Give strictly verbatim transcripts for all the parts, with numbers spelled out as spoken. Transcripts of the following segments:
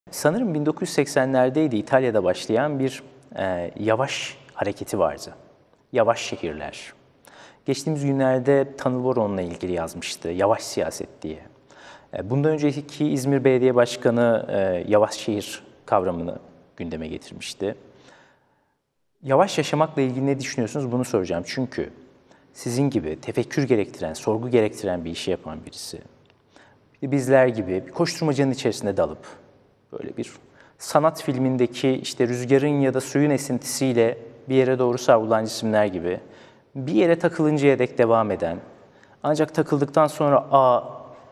Sanırım bin dokuz yüz seksenlerdeydi İtalya'da başlayan bir e, yavaş hareketi vardı. Yavaş şehirler. Geçtiğimiz günlerde Tanıl Boron'la ilgili yazmıştı, yavaş siyaset diye. E, bundan önceki İzmir Belediye Başkanı e, yavaş şehir kavramını gündeme getirmişti. Yavaş yaşamakla ilgili ne düşünüyorsunuz bunu soracağım. Çünkü sizin gibi tefekkür gerektiren, sorgu gerektiren bir işi yapan birisi, bizler gibi bir koşturmacanın içerisinde dalıp, böyle bir sanat filmindeki işte rüzgarın ya da suyun esintisiyle bir yere doğru savrulan cisimler gibi bir yere takılıncaya dek devam eden, ancak takıldıktan sonra aa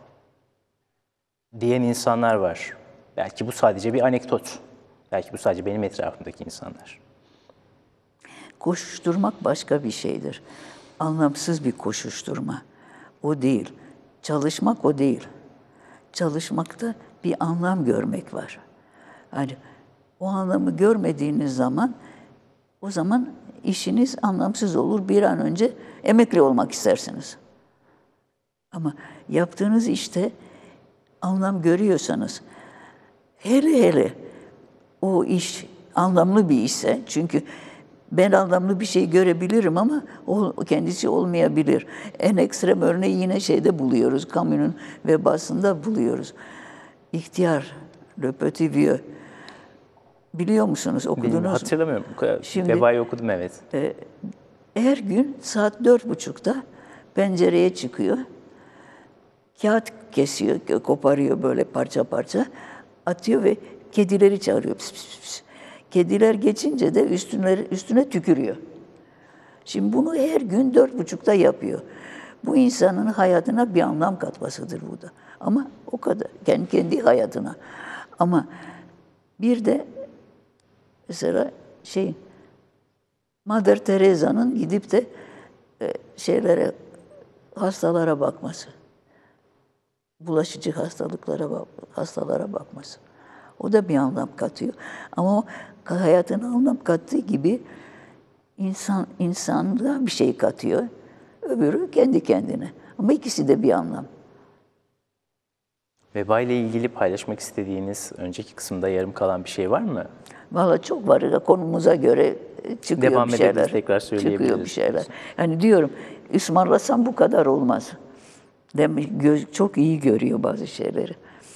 diyen insanlar var. Belki bu sadece bir anekdot. Belki bu sadece benim etrafımdaki insanlar. Koşuşturmak başka bir şeydir. Anlamsız bir koşuşturma. O değil. Çalışmak o değil. Çalışmakta bir anlam görmek var. Yani o anlamı görmediğiniz zaman o zaman işiniz anlamsız olur. Bir an önce emekli olmak istersiniz. Ama yaptığınız işte anlam görüyorsanız, hele hele o iş anlamlı bir işse, çünkü ben anlamlı bir şey görebilirim ama o kendisi olmayabilir. En ekstrem örneği yine şeyde buluyoruz, Camus'un Vebası'nda buluyoruz. İhtiyar, Le Petit Vieux. Biliyor musunuz, okudunuz Bilmiyorum, mu? hatırlamıyorum. Şimdi, Veba'yı okudum, evet. E, her gün saat dört buçukta pencereye çıkıyor. Kağıt kesiyor, koparıyor böyle parça parça. Atıyor ve kedileri çağırıyor. Pis, pis, pis. Kediler geçince de üstüne, üstüne tükürüyor. Şimdi bunu her gün dört buçukta yapıyor. Bu insanın hayatına bir anlam katmasıdır bu da. Ama o kadar, kendi, kendi hayatına. Ama bir de mesela şey, Mother Teresa'nın gidip de e, şeylere, hastalara bakması. Bulaşıcı hastalıklara, hastalara bakması. O da bir anlam katıyor. Ama o hayatına anlam kattığı gibi insan insanlığa bir şey katıyor. Öbürü kendi kendine. Ama ikisi de bir anlam. Veba ile ilgili paylaşmak istediğiniz önceki kısımda yarım kalan bir şey var mı? Vallahi çok var. Konumuza göre çıkıyor Devam bir şeyler. tekrar söyleyebiliriz. Çıkıyor bir şeyler. Yani diyorum, ısmarlasam bu kadar olmaz. Demiş, göz çok iyi görüyor bazı şeyleri.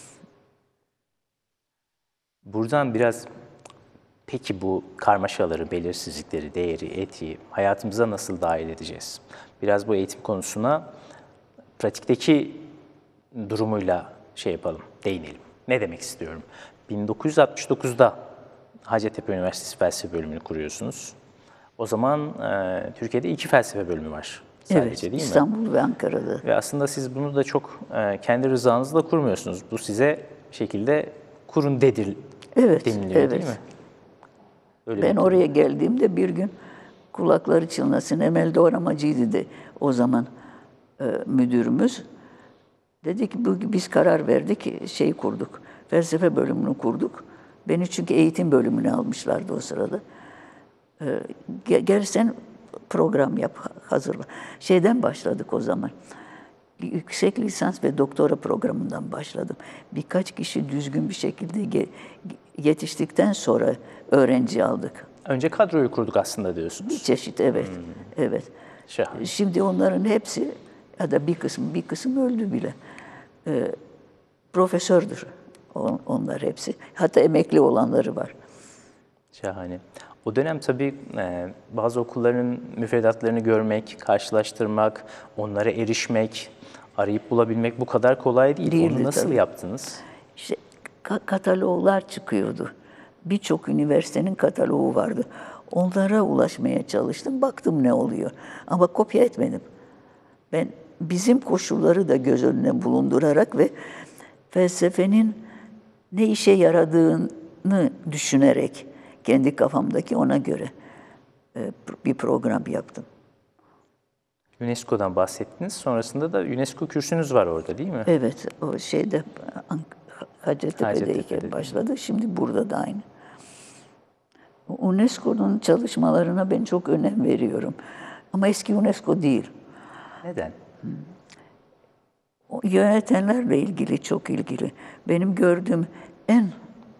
Buradan biraz peki bu karmaşaları, belirsizlikleri, değeri, etiği hayatımıza nasıl dahil edeceğiz? Biraz bu eğitim konusuna pratikteki durumuyla şey yapalım, değinelim. Ne demek istiyorum? bin dokuz yüz altmış dokuzda Hacettepe Üniversitesi Felsefe Bölümünü kuruyorsunuz. O zaman e, Türkiye'de iki felsefe bölümü var sadece, evet, değil mi? İstanbul ve Ankara'da. Ve aslında siz bunu da çok e, kendi rızanızla kurmuyorsunuz. Bu size bir şekilde kurun dedir, evet, deniliyor, evet. değil mi? Öyle Ben bir oraya geldiğimde bir gün kulakları çınlasın, Emel Doğramacı'ydı de o zaman e, müdürümüz. Dedi ki biz karar verdik, şey kurduk, felsefe bölümünü kurduk. Beni çünkü eğitim bölümüne almışlardı o sırada. E, gel sen program yap, hazırla. Şeyden başladık o zaman. Yüksek lisans ve doktora programından başladım. Birkaç kişi düzgün bir şekilde yetiştikten sonra öğrenci aldık. Önce kadroyu kurduk aslında diyorsunuz. Bir çeşit, evet. Hmm. Evet. Şahane. Şimdi onların hepsi, ya da bir kısım, bir kısım öldü bile. Ee, profesördür on, onlar hepsi. Hatta emekli olanları var. Şahane. O dönem tabii e, bazı okulların müfredatlarını görmek, karşılaştırmak, onlara erişmek, arayıp bulabilmek bu kadar kolay değil. Değildi, onu nasıl tabii. yaptınız? İşte ka- kataloglar çıkıyordu. Birçok üniversitenin kataloğu vardı. Onlara ulaşmaya çalıştım. Baktım ne oluyor. Ama kopya etmedim. Ben bizim koşulları da göz önüne bulundurarak ve felsefenin ne işe yaradığını düşünerek kendi kafamdaki ona göre bir program yaptım. UNESCO'dan bahsettiniz. Sonrasında da UNESCO kürsünüz var orada, değil mi? Evet, o şeyde Hacettepe'deyken Hacettepe'de başladı. Şimdi burada da aynı. UNESCO'nun çalışmalarına ben çok önem veriyorum. Ama eski UNESCO değil. Neden? O yönetenlerle ilgili, çok ilgili. Benim gördüğüm en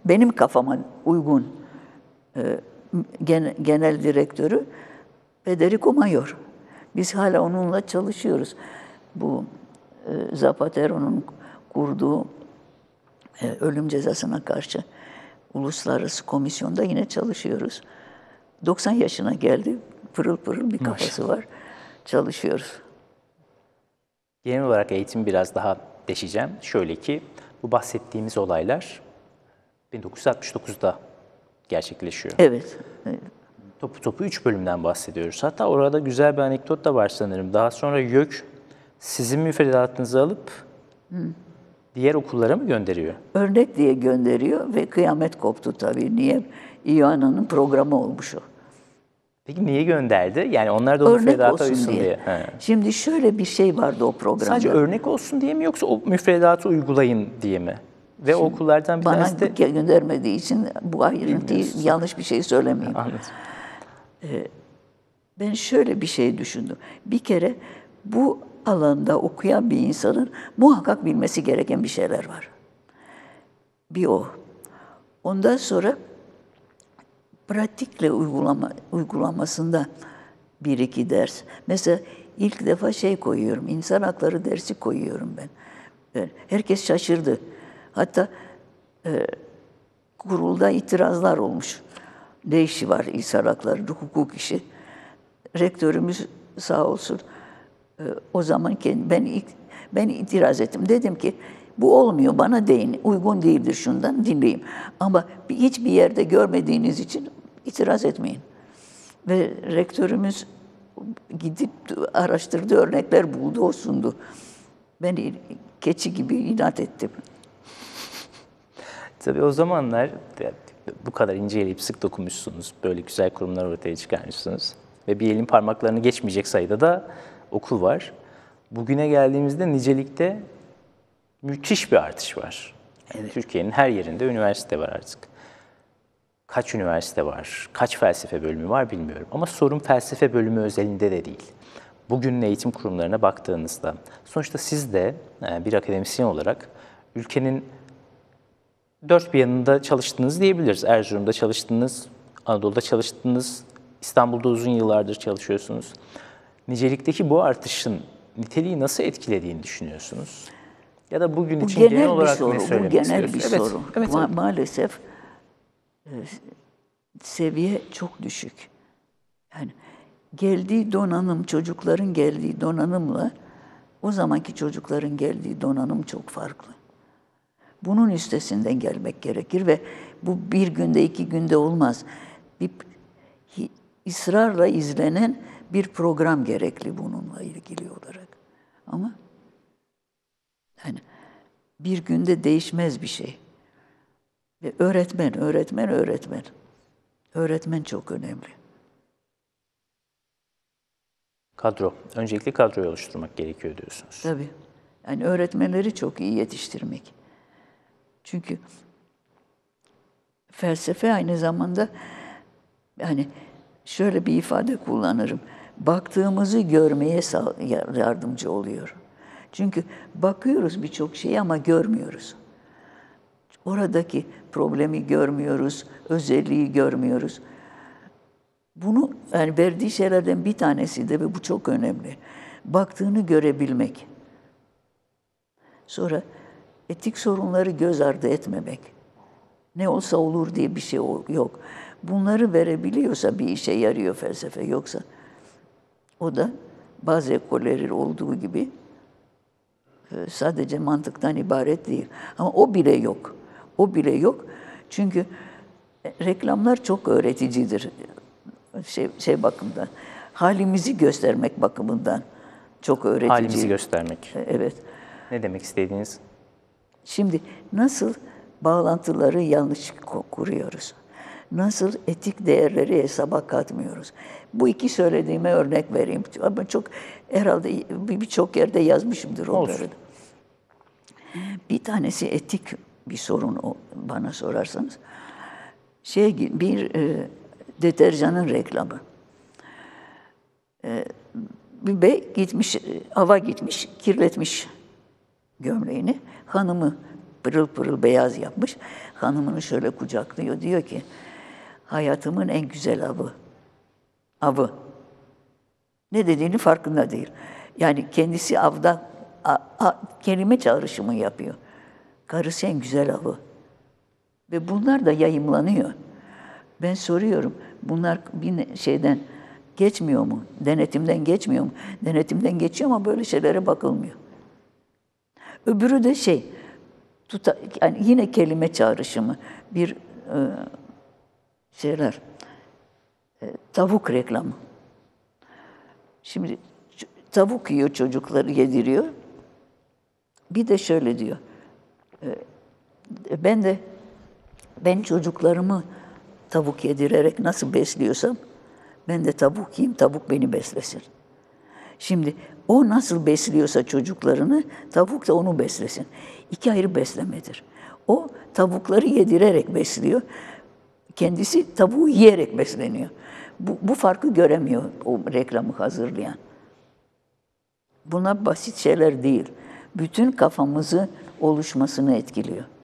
benim kafama uygun e, gen, genel direktörü Federico Mayor. Biz hala onunla çalışıyoruz. Bu e, Zapatero'nun kurduğu e, ölüm cezasına karşı uluslararası komisyonda yine çalışıyoruz. doksan yaşına geldi. Pırıl pırıl bir kafası var. Çalışıyoruz. Genel olarak eğitim biraz daha deşeceğim. Şöyle ki bu bahsettiğimiz olaylar bin dokuz yüz altmış dokuzda gerçekleşiyor. Evet. Topu topu üç bölümden bahsediyoruz. Hatta orada güzel bir anekdot da var sanırım. Daha sonra YÖK sizin müfredatınızı alıp Hı. diğer okullara mı gönderiyor? Örnek diye gönderiyor ve kıyamet koptu tabii. Niye? İOANA'nın programı olmuş o. Peki niye gönderdi? Yani onlar da o müfredata uysun diye. diye. Şimdi şöyle bir şey vardı o programda. Sadece örnek olsun diye mi yoksa o müfredatı uygulayın diye mi? Ve Şimdi, okullardan bir tanesi de... Bana göndermediği için bu ayrıntıyı yanlış bir şey söylemeyeyim. Anladım. Ee, ben şöyle bir şey düşündüm. Bir kere bu alanda okuyan bir insanın muhakkak bilmesi gereken bir şeyler var. Bir o. Ondan sonra pratikle uygulama, uygulamasında bir iki ders. Mesela ilk defa şey koyuyorum, insan hakları dersi koyuyorum ben. ben herkes şaşırdı. Hatta e, kurulda itirazlar olmuş. Ne işi var insan hakları, hukuk işi. Rektörümüz sağ olsun e, o zaman ben ilk, ben itiraz ettim. Dedim ki bu olmuyor, bana deyin, uygun değildir şundan dinleyeyim. Ama hiçbir yerde görmediğiniz için itiraz etmeyin. Ve rektörümüz gidip araştırdığı örnekler buldu, o sundu. Ben keçi gibi inat ettim. Tabii o zamanlar bu kadar inceleyip sık dokunmuşsunuz, böyle güzel kurumlar ortaya çıkarmışsınız. Ve bir elin parmaklarını geçmeyecek sayıda da okul var. Bugüne geldiğimizde nicelikte müthiş bir artış var. Evet. Türkiye'nin her yerinde üniversite var artık. Kaç üniversite var, kaç felsefe bölümü var bilmiyorum. Ama sorun felsefe bölümü özelinde de değil. Bugünün eğitim kurumlarına baktığınızda, sonuçta siz de bir akademisyen olarak ülkenin dört bir yanında çalıştınız diyebiliriz. Erzurum'da çalıştınız, Anadolu'da çalıştınız, İstanbul'da uzun yıllardır çalışıyorsunuz. Nicelikteki bu artışın niteliği nasıl etkilediğini düşünüyorsunuz? Ya da bugün bu için genel, genel olarak soru, ne söylemek istiyorsunuz? Bu genel bir evet, soru. Evet, Ma- evet. Maalesef e, seviye çok düşük. Yani geldiği donanım, çocukların geldiği donanımla o zamanki çocukların geldiği donanım çok farklı. Bunun üstesinden gelmek gerekir ve bu bir günde, iki günde olmaz. Bir ısrarla izlenen bir program gerekli bununla ilgili olarak. Ama yani bir günde değişmez bir şey. Ve öğretmen, öğretmen, öğretmen. Öğretmen çok önemli. Kadro. Öncelikle kadroyu oluşturmak gerekiyor diyorsunuz. Tabii. Yani öğretmenleri çok iyi yetiştirmek. Çünkü felsefe aynı zamanda yani şöyle bir ifade kullanırım. Baktığımızı görmeye yardımcı oluyor. Çünkü bakıyoruz birçok şeye ama görmüyoruz. Oradaki problemi görmüyoruz, özelliği görmüyoruz. Bunu yani verdiği şeylerden bir tanesi de ve bu çok önemli. Baktığını görebilmek. Sonra etik sorunları göz ardı etmemek. Ne olsa olur diye bir şey yok. Bunları verebiliyorsa bir işe yarıyor felsefe. Yoksa o da bazı ekollerin olduğu gibi sadece mantıktan ibaret değil. Ama o bile yok. O bile yok. Çünkü reklamlar çok öğreticidir. Şey, şey bakımdan. Halimizi göstermek bakımından çok öğretici. Halimizi göstermek. Evet. Ne demek istediğiniz? Şimdi nasıl bağlantıları yanlış kuruyoruz? Nasıl etik değerleri hesaba katmıyoruz? Bu iki söylediğime örnek vereyim. Ama çok herhalde birçok yerde yazmışımdır onları. Bir tanesi etik bir sorun o bana sorarsanız. Şey bir e, deterjanın reklamı. E, bir bey gitmiş, hava gitmiş, kirletmiş gömleğini. Hanımı pırıl pırıl beyaz yapmış. Hanımını şöyle kucaklıyor. Diyor ki, hayatımın en güzel avı. Avı. Ne dediğini farkında değil. Yani kendisi avda a, a, kelime çağrışımı yapıyor. Karısı en güzel avı. Ve bunlar da yayımlanıyor. Ben soruyorum, bunlar bir şeyden geçmiyor mu? Denetimden geçmiyor mu? Denetimden geçiyor ama böyle şeylere bakılmıyor. Öbürü de şey, tuta, yani yine kelime çağrışımı, bir e, şeyler, e, tavuk reklamı. Şimdi tavuk yiyor, çocukları yediriyor. Bir de şöyle diyor, e, ben de ben çocuklarımı tavuk yedirerek nasıl besliyorsam, ben de tavuk yiyeyim, tavuk beni beslesin. Şimdi o nasıl besliyorsa çocuklarını, tavuk da onu beslesin. İki ayrı beslemedir. O tavukları yedirerek besliyor, kendisi tavuğu yiyerek besleniyor. Bu, bu farkı göremiyor o reklamı hazırlayan. Bunlar basit şeyler değil. Bütün kafamızı oluşmasını etkiliyor.